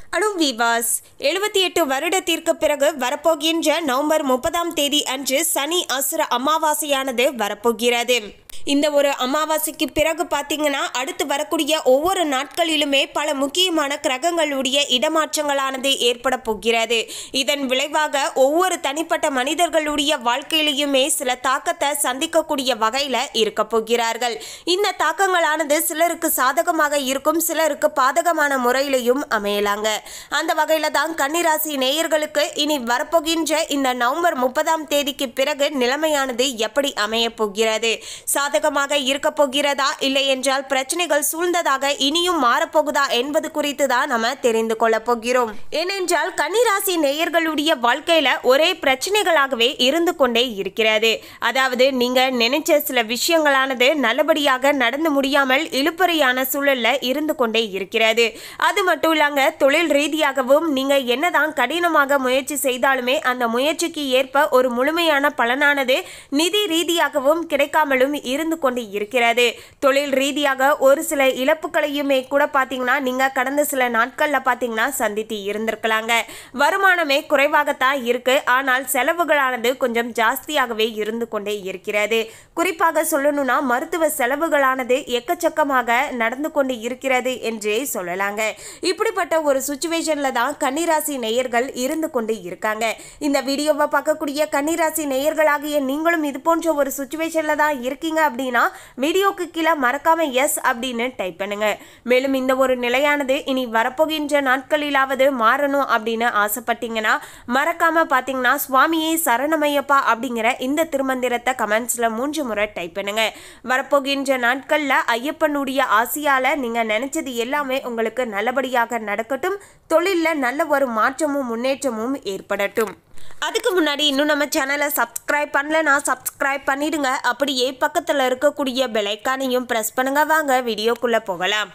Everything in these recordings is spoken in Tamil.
அனுவிவாஸ் 78 வருடத்திற்கு பிறகு வரப்போகின்ற நவம்பர் 30ஆம் தேதி அன்று சனி அசுர அமாவாசையானது வரப்போகிறது. இந்த ஒரு அமாவாசைக்கு பிறகு பார்த்தீங்கன்னா அடுத்து வரக்கூடிய ஒவ்வொரு நாட்களிலுமே பல முக்கியமான கிரகங்களுடைய இடமாற்றங்களானது ஏற்பட போகிறது. இதன் விளைவாக ஒவ்வொரு தனிப்பட்ட மனிதர்களுடைய வாழ்க்கையிலுமே சில தாக்கத்தை சந்திக்கக்கூடிய வகையில் இருக்க போகிறார்கள். இந்த தாக்கங்களானது சிலருக்கு சாதகமாக இருக்கும், சிலருக்கு பாதகமான முறையிலையும் அமையலாங்க. அந்த வகையில் தான் கன்னிராசி நேயர்களுக்கு இனி வரப்போகின்ற இந்த நவம்பர் 30ஆம் தேதிக்கு பிறகு நிலைமையானது எப்படி அமைய போகிறது, சாதகமாக இருக்க போகிறதா இல்லை என்றால் பிரச்சனைகள் சூழ்ந்ததாக இனியும் மாறப்போகுதா என்பது குறித்து தான் நம்ம தெரிந்து கொள்ள போகிறோம். ஏனென்றால் கன்னிராசி நேயர்களுடைய வாழ்க்கையில ஒரே பிரச்சனைகளாகவே இருந்து கொண்டே இருக்கிறது. அதாவது நீங்க நினைச்ச சில விஷயங்களானது நல்லபடியாக நடந்து முடியாமல் இழுபறியான சூழல்ல இருந்து கொண்டே இருக்கிறது. அது மட்டும் இல்லாங்க தொழில் ரீதியாகவும் நீங்க என்னதான் கடினமாக முயற்சி செய்தாலுமே அந்த முயற்சிக்கு ஏற்ப ஒரு முழுமையான பலனானது நிதி ரீதியாகவும் கிடைக்காமலும் இருந்து கொண்டு இருக்கிறது. தொழில் ரீதியாக ஒரு சில இழப்புகளையுமே கூட பாத்தீங்கன்னா நீங்க கடந்த சில நாட்கள்ல பாத்தீங்கன்னா சந்தித்து இருந்திருக்கலாங்க. வருமானமே குறைவாகத்தான் இருக்கு, ஆனால் செலவுகளானது கொஞ்சம் ஜாஸ்தியாகவே இருந்து கொண்டே இருக்கிறது. குறிப்பாக சொல்லணும்னா மருத்துவ செலவுகளானது எக்கச்சக்கமாக நடந்து கொண்டு இருக்கிறது என்றே சொல்லலாங்க. இப்படிப்பட்ட ஒரு சுச்சுவேஷன்ல தான் கன்னிராசி நேயர்கள் இருந்து கொண்டு இருக்காங்க. இந்த வீடியோவை பார்க்கக்கூடிய கன்னிராசி நேயர்களாகிய நீங்களும் இது போன்ற ஒரு சுச்சுவேஷன்ல தான் இருக்கீங்க அப்படின்னா வீடியோக்கு கீழே மறக்காம எஸ் அப்படின்னு டைப் பண்ணுங்க. மேலும் இந்த ஒரு நிலையானது இனி வரப்போகின்ற நாட்களிலாவது மாறணும் அப்படின்னு ஆசைப்பட்டீங்கன்னா மறக்காம பாத்தீங்கன்னா சுவாமியே சரணமையப்பா அப்படிங்கிற இந்த திருமந்திரத்தை கமெண்ட்ஸ்ல 3 முறை டைப் பண்ணுங்க. வரப்போகின்ற நாட்கள்ல ஐயப்பனுடைய ஆசியால நீங்க நினைச்சது எல்லாமே உங்களுக்கு நல்லபடியாக நடக்கட்டும். தொழில்ல நல்ல ஒரு மாற்றமும் முன்னேற்றமும் ஏற்படட்டும். அதுக்கு முன்னாடி இன்னும் நம்ம சேனலை சப்ஸ்கிரைப் பண்ணலனா சப்ஸ்கிரைப் பண்ணிடுங்க. அப்படியே பக்கத்தில் இருக்கக்கூடிய பெல் ஐகானையும் பிரஸ் பண்ணுங்க. வாங்க வீடியோக்குள்ள போகலாம்.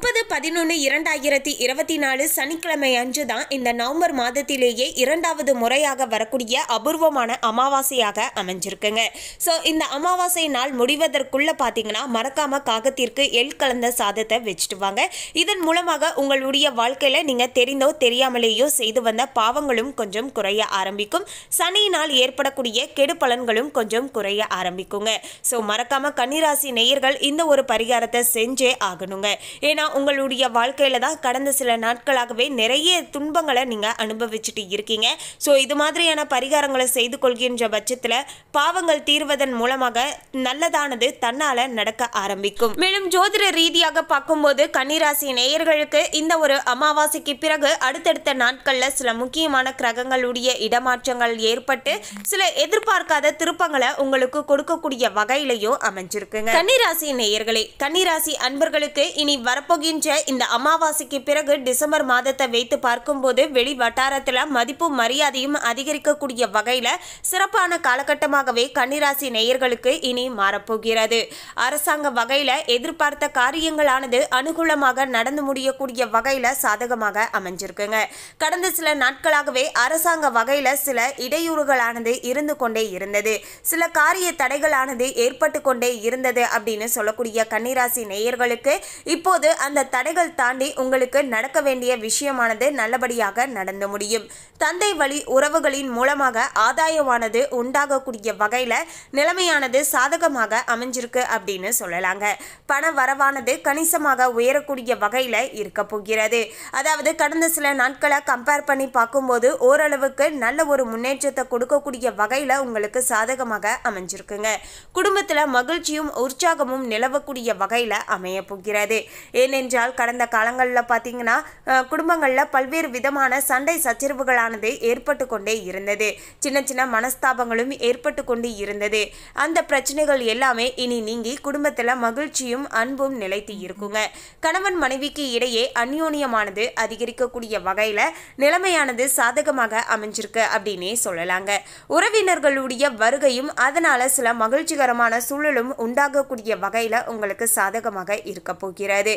30/11/2024 சனிக்கிழமை அன்று தான் இந்த நவம்பர் மாதத்திலேயே இரண்டாவது முறையாக வரக்கூடிய அபூர்வமான அமாவாசையாக அமைஞ்சிருக்குங்க. ஸோ இந்த அமாவாசை நாள் முடிவதற்குள்ள பார்த்தீங்கன்னா மறக்காம காகத்திற்கு எள் கலந்த சாதத்தை வச்சுட்டு வாங்க. இதன் மூலமாக உங்களுடைய வாழ்க்கையில நீங்க தெரிந்தோ தெரியாமலேயோ செய்து வந்த பாவங்களும் கொஞ்சம் குறைய ஆரம்பிக்கும். சனியினால் ஏற்படக்கூடிய கெடு பலன்களும் கொஞ்சம் குறைய ஆரம்பிக்குங்க. ஸோ மறக்காம கன்னிராசி நேயர்கள் இந்த ஒரு பரிகாரத்தை செஞ்சே ஆகணுங்க. ஏன்னா உங்களுடைய வாழ்க்கையில தான் கடந்த சில நாட்களாகவே நிறைய துன்பங்களை நீங்க அனுபவிச்சுட்டு இருக்கீங்க. ஸோ இது மாதிரியான பரிகாரங்களை செய்து கொள்கின்ற பட்சத்தில் பாவங்கள் தீர்வதன் மூலமாக நல்லதானது தன்னால நடக்க ஆரம்பிக்கும். மேலும் ஜோதிட ரீதியாக பார்க்கும்போது கன்னிராசி நேயர்களுக்கு இந்த ஒரு அமாவாசைக்கு பிறகு அடுத்தடுத்த நாட்கள்ல சில முக்கியமான கிரகங்களுடைய இடமாற்றங்கள் ஏற்பட்டு சில எதிர்பார்க்காத திருப்பங்களை உங்களுக்கு கொடுக்கக்கூடிய வகையிலையும் அமைஞ்சிருக்குங்க. கன்னிராசி நேயர்களே, கன்னிராசி அன்பர்களுக்கு இனி வரப்போகின்ற இந்த அமாவாசைக்கு பிறகு டிசம்பர் மாதத்தை வைத்து பார்க்கும்போது வெளி வட்டாரத்தில் மதிப்பும் மரியாதையும் அதிகரிக்கக்கூடிய வகையில் சிறப்பான காலகட்டமாகவே கன்னிராசி நேயர்களுக்கு இனி மாறப்போகிறது. அரசாங்க வகையில் எதிர்பார்த்த காரியங்களானது அனுகூலமாக நடந்து முடியக்கூடிய வகையில் சாதகமாக அமைஞ்சிருக்குங்க. கடந்த சில நாட்களாகவே அரசாங்க வகையில் சில இடையூறுகளானது இருந்து கொண்டே இருந்தது, சில காரிய தடைகளானது ஏற்பட்டு கொண்டே இருந்தது அப்படின்னு சொல்லக்கூடிய கன்னிராசி நேயர்களுக்கு இப்போது அந்த தடைகள் தாண்டி உங்களுக்கு நடக்க வேண்டிய விஷயமானது நல்லபடியாக நடந்து முடியும். தந்தை வழி உறவுகளின் மூலமாக ஆதாயமானது உண்டாகக்கூடிய வகையில நிலைமையானது சாதகமாக அமைஞ்சிருக்கு அப்படின்னு சொல்லலாங்க. பண வரவானது கணிசமாக உயரக்கூடிய வகையில இருக்க போகிறது. அதாவது கடந்த சில நாட்களை கம்பேர் பண்ணி பார்க்கும்போது ஓரளவுக்கு நல்ல ஒரு முன்னேற்றத்தை கொடுக்கக்கூடிய வகையில உங்களுக்கு சாதகமாக அமைஞ்சிருக்குங்க. குடும்பத்துல மகிழ்ச்சியும் உற்சாகமும் நிலவக்கூடிய வகையில அமைய போகிறது. ஏனென்றால் கடந்த காலங்களில் பார்த்தீங்கன்னா குடும்பங்களில் பல்வேறு விதமான சண்டை சச்சரவுகளானது ஏற்பட்டு கொண்டே இருந்தது. சின்ன சின்ன மனஸ்தாபங்களும் ஏற்பட்டு கொண்டு இருந்தது. அந்த பிரச்சனைகள் எல்லாமே இனி நீங்கி குடும்பத்தில் மகிழ்ச்சியும் அன்பும் நிலைத்து இருக்குங்க. கணவன் மனைவிக்கு இடையே அந்யோன்யமானது அதிகரிக்கக்கூடிய வகையில் நிலைமையானது சாதகமாக அமைஞ்சிருக்கு அப்படின்னே சொல்லலாங்க. உறவினர்களுடைய வருகையும் அதனால சில மகிழ்ச்சிகரமான சூழலும் உண்டாகக்கூடிய வகையில் உங்களுக்கு சாதகமாக இருக்க போகிறது.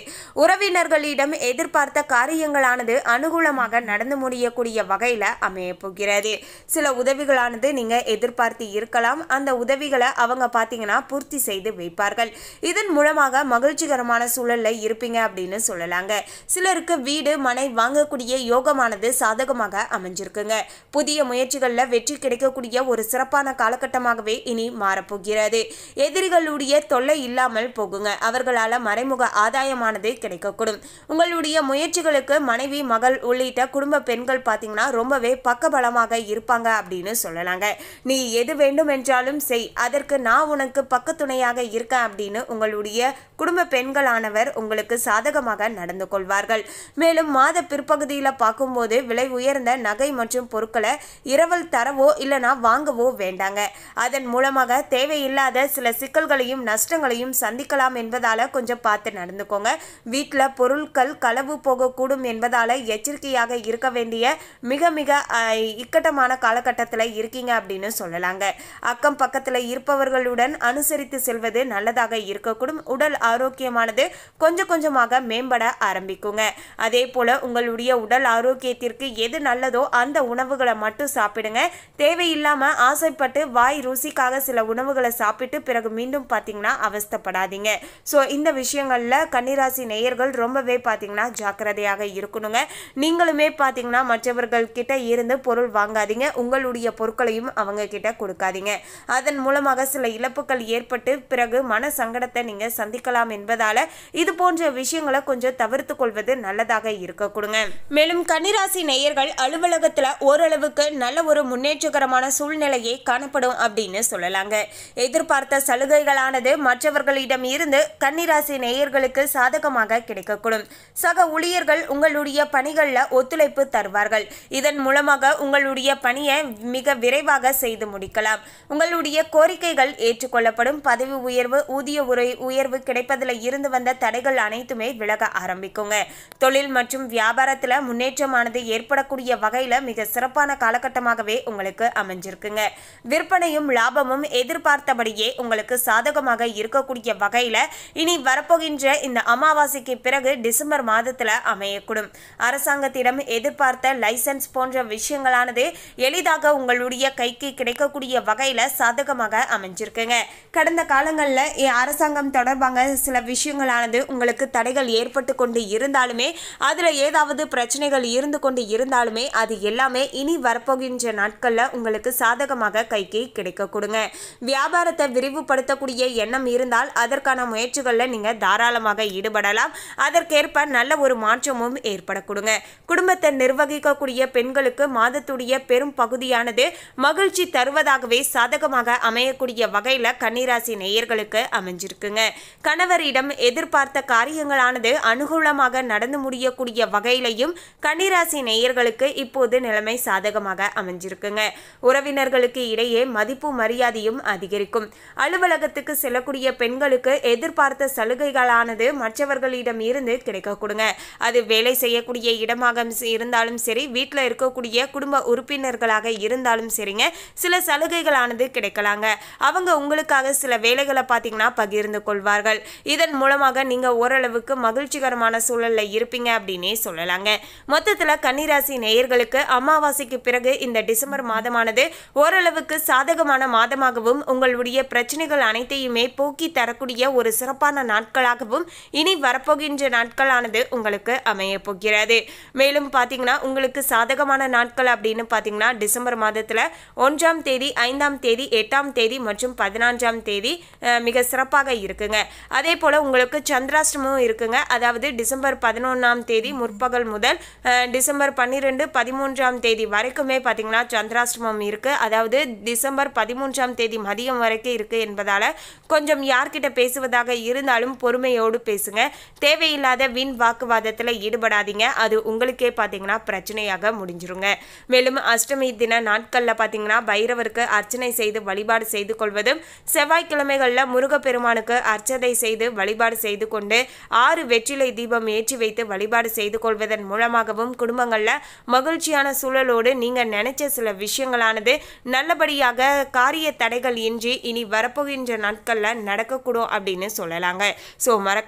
உறவினர்களிடம் எதிர்பார்த்த காரியங்களானது அனுகூலமாக நடந்து முடியக்கூடிய வகையில் அமைய போகிறது. சில உதவிகளானது நீங்க எதிர்பார்த்து இருக்கலாம். அந்த உதவிகளை அவங்க பார்த்தீங்கன்னா பூர்த்தி செய்து வைப்பார்கள். இதன் மூலமாக மகிழ்ச்சிகரமான சூழல்ல இருப்பீங்க அப்படின்னு சொல்லலாங்க. சிலருக்கு வீடு மனை வாங்கக்கூடிய யோகமானது சாதகமாக அமைஞ்சிருக்குங்க. புதிய முயற்சிகள்ல வெற்றி கிடைக்கக்கூடிய ஒரு சிறப்பான காலகட்டமாகவே இனி மாறப்போகிறது. எதிரிகளுடைய தொல்லை இல்லாமல் போகுங்க. அவர்களால் மறைமுக ஆதாயமானது கிடைக்கக்கூடும். உங்களுடைய முயற்சிகளுக்கு மனைவி மகள் உள்ளிட்ட குடும்ப பெண்கள் பார்த்தீங்கன்னா ரொம்பவே பக்கபலமாக இருப்பாங்க அப்படின்னு சொல்லலாங்க. நீ எது வேண்டும் என்றாலும் செய், அதற்கு நான் உனக்கு பக்கத்துணையாக இருக்கேன் அப்படின்னு உங்களுடைய குடும்ப பெண்களானவர் உங்களுக்கு சாதகமாக நடந்து கொள்வார்கள். மேலும் மாத பிற்பகுதியில் பார்க்கும்போது விலை உயர்ந்த நகை மற்றும் பொருட்களை இரவல் தரவோ இல்லைனா வாங்கவோ வேண்டாங்க. அதன் மூலமாக தேவையில்லாத சில சிக்கல்களையும் நஷ்டங்களையும் சந்திக்கலாம் என்பதால கொஞ்சம் பார்த்து நடந்துக்கோங்க. வீட்டில் பொருட்கள் களவு போகக்கூடும் என்பதால எச்சரிக்கையாக இருக்க வேண்டிய மிக மிக இக்கட்டமான காலகட்டத்தில் இருக்கீங்க அப்படின்னு சொல்லலாங்க. அக்கம் பக்கத்தில் இருப்பவர்களுடன் அனுசரித்து செல்வது நல்லதாக இருக்கக்கூடும். உடல் ஆரோக்கியமானது கொஞ்சம் கொஞ்சமாக மேம்பட ஆரம்பிக்குங்க. அதே போல உங்களுடைய உடல் ஆரோக்கியத்திற்கு எது நல்லதோ அந்த உணவுகளை மட்டும் சாப்பிடுங்க. தேவையில்லாம ஆசைப்பட்டு வாய் ருசிக்காக சில உணவுகளை சாப்பிட்டு பிறகு மீண்டும் பார்த்தீங்கன்னா அவஸ்தைப்படாதீங்க. ஸோ இந்த விஷயங்கள்ல கன்னிராசி நேயர்கள் ரொம்பவே பார்த்தீங்கன்னா ஜாக்கிரதையாக இருக்கணுங்க. நீங்களுமே பார்த்தீங்கன்னா மற்றவர்கள் கிட்ட இருந்து பொருள் வாங்காதீங்க. உங்களுடைய பொருட்களையும் அவங்க கிட்ட கொடுக்காதீங்க. அதன் மூலமாக சில இழப்புகள் ஏற்பட்டு பிறகு மன சங்கடத்தை நீங்க சந்திக்கலாம் என்பதால இது போன்ற விஷயங்களை கொஞ்சம் தவிர்த்து கொள்வது நல்லதாக இருக்க கொடுங்க. மேலும் கன்னிராசி நேயர்கள் அலுவலகத்துல ஓரளவுக்கு நல்ல ஒரு முன்னேற்றகரமான சூழ்நிலையே காணப்படும் அப்படின்னு சொல்லலாங்க. எதிர்பார்த்த சலுகைகளானது மற்றவர்களிடம் இருந்து கன்னிராசி நேயர்களுக்கு சாதகமாக கிடைக்கக்கூடும். சக ஊழியர்கள் உங்களுடைய பணிகளில் ஒத்துழைப்பு தருவார்கள். இதன் மூலமாக உங்களுடைய பணியை மிக விரைவாக செய்து முடிக்கலாம். உங்களுடைய கோரிக்கைகள் ஏற்றுக்கொள்ளப்படும். பதவி உயர்வு ஊதிய உயர்வு கிடைப்பதில் இருந்து வந்த தடைகள் அனைத்துமே விலக ஆரம்பிக்குங்க. தொழில் மற்றும் வியாபாரத்தில் முன்னேற்றமானது ஏற்படக்கூடிய வகையில் மிக சிறப்பான காலகட்டமாகவே உங்களுக்கு அமைஞ்சிருக்குங்க. விற்பனையும் லாபமும் எதிர்பார்த்தபடியே உங்களுக்கு சாதகமாக இருக்கக்கூடிய வகையில் இனி வரப்போகின்ற இந்த அமாவாசைக்கு பிறகு டிசம்பர் மாதத்தில் அமையக்கூடும். அரசாங்கத்திடம் எதிர்பார்த்த லைசன்ஸ் போன்ற விஷயங்களானது எளிதாக உங்களுடைய கைக்கு கிடைக்கக்கூடிய வகையில் சாதகமாக அமைஞ்சிருக்குங்க. கடந்த காலங்களில் அரசாங்கம் தொடர்பாக சில விஷயங்களானது உங்களுக்கு தடைகள் ஏற்பட்டு கொண்டு இருந்தாலுமே அதில் ஏதாவது பிரச்சனைகள் இருந்து கொண்டு இருந்தாலுமே அது எல்லாமே இனி வரப்போகின்ற நாட்களில் உங்களுக்கு சாதகமாக கைக்கு கிடைக்க கொடுங்க. வியாபாரத்தை விரிவுபடுத்தக்கூடிய எண்ணம் இருந்தால் அதற்கான முயற்சிகளில் நீங்கள் தாராளமாக ஈடுபடலாம். அதற்கேற்ப நல்ல ஒரு மாற்றமும் ஏற்பட கொடுங்க. குடும்பத்தை நிர்வகிக்கக்கூடிய பெண்களுக்கு மாதத்துடைய பெரும் பகுதியானது மகிழ்ச்சி தருவதாகவே சாதகமாக அமையக்கூடிய வகையில் கன்னிராசி நேயர்களுக்கு அமைஞ்சிருக்குங்க. கணவரிடம் எதிர்பார்த்த காரியங்களானது அனுகூலமாக நடந்து முடியக்கூடிய வகையிலையும் கன்னிராசி நேயர்களுக்கு இப்போது நிலைமை சாதகமாக அமைஞ்சிருக்குங்க. உறவினர்களுக்கு இடையே மதிப்பு மரியாதையும் அதிகரிக்கும். அலுவலகத்துக்கு செல்லக்கூடிய பெண்களுக்கு எதிர்பார்த்த சலுகைகளானது மற்றவர்களிடம் இருந்து கிடைக்க கொடுங்க. அது வேலை செய்யக்கூடிய இடமாக இருந்தாலும் சரி, வீட்டில் இருக்கக்கூடிய குடும்ப உறுப்பினர்களாக இருந்தாலும் சரிங்க, சில சலுகைகளானது கிடைக்கலாங்க. அவங்க உங்களுக்காக சில வேலைகளை பார்த்தீங்கன்னா பகிர்ந்து கொள்வார்கள். இதன் மூலமாக நீங்க ஓரளவுக்கு மகிழ்ச்சிகரமான சூழல்ல இருப்பீங்க அப்படின்னே சொல்லலாங்க. மொத்தத்தில் கன்னிராசி நேயர்களுக்கு அமாவாசைக்கு பிறகு இந்த டிசம்பர் மாதமானது ஓரளவுக்கு சாதகமான மாதமாகவும் உங்களுடைய பிரச்சனைகள் அனைத்தையுமே போக்கி தரக்கூடிய ஒரு சிறப்பான நாட்களாகவும் இனி வரப்போகின்ற நாட்களானது உங்களுக்கு அமைய போகிறது. மேலும் பார்த்தீங்கன்னா உங்களுக்கு சாதகமான நாட்கள் அப்படின்னு பார்த்தீங்கன்னா டிசம்பர் மாதத்தில் 1ஆம் தேதி 5ஆம் தேதி 8ஆம் தேதி மற்றும் 14ஆம் தேதி மிக சிறப்பாக இருக்குங்க. அதே போல் உங்களுக்கு சந்திராஷ்டமும் இருக்குங்க. அதாவது டிசம்பர் 11ஆம் தேதி முற்பகல் முதல் டிசம்பர் 12 13ஆம் தேதி வரைக்குமே பார்த்தீங்கன்னா சந்திராஷ்டமம் இருக்குது. அதாவது டிசம்பர் 13ஆம் தேதி மதியம் வரைக்கும் இருக்குது என்பதால் கொஞ்சம் யார்கிட்ட பேசுவதாக இருந்தாலும் பொறுமையோடு பேசுங்க. தேவையில்லாத வீண் வாக்குவாதத்தில் ஈடுபடாதீங்க. அது உங்களுக்கே பார்த்தீங்கன்னா பிரச்சனையாக முடிஞ்சிருங்க. மேலும் அஷ்டமி தின நாட்களில் பார்த்தீங்கன்னா பைரவருக்கு அர்ச்சனை செய்து வழிபாடு செய்து கொள்வதும், செவ்வாய்க்கிழமைகளில் முருகப்பெருமானுக்கு அர்ச்சனை செய்து வழிபாடு செய்து கொண்டு 6 வெற்றிலை தீபம் ஏற்றி வைத்து வழிபாடு செய்து கொள்வதன் மூலமாகவும் குடும்பங்களில் மகிழ்ச்சியான சூழலோடு நீங்கள் நினைச்ச சில விஷயங்களானது நல்லபடியாக காரிய தடைகள் இன்றி இனி வரப்போகின்ற நாட்களில் நடக்கக்கூடும் அப்படின்னு சொல்லலாங்க. ஸோ மறக்காம கன்னி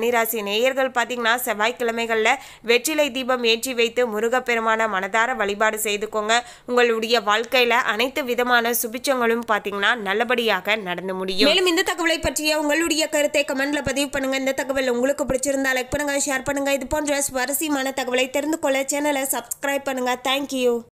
கன்னிராசி நேயர்கள் பார்த்தீங்கன்னா செவ்வாய்க்கிழமைகளில் வெற்றிலை தீபம் ஏற்றி வைத்து முருகப்பெருமான மனதார வழிபாடு செய்துக்கோங்க. உங்களுடைய வாழ்க்கையில் அனைத்து விதமான சுபிச்சங்களும் பார்த்தீங்கன்னா நல்லபடியாக நடந்து முடியும். மேலும் இந்த தகவலை பற்றிய உங்களுடைய கருத்தை கமெண்ட்ல பதிவு பண்ணுங்க. இந்த தகவல் உங்களுக்கு பிடிச்சிருந்தா லைக் பண்ணுங்க, ஷேர் பண்ணுங்க. இது போன்ற சுவாரஸ்யமான தகவலை தெரிந்து கொள்ள சேனலை சப்ஸ்கிரைப் பண்ணுங்க. தேங்க்யூ.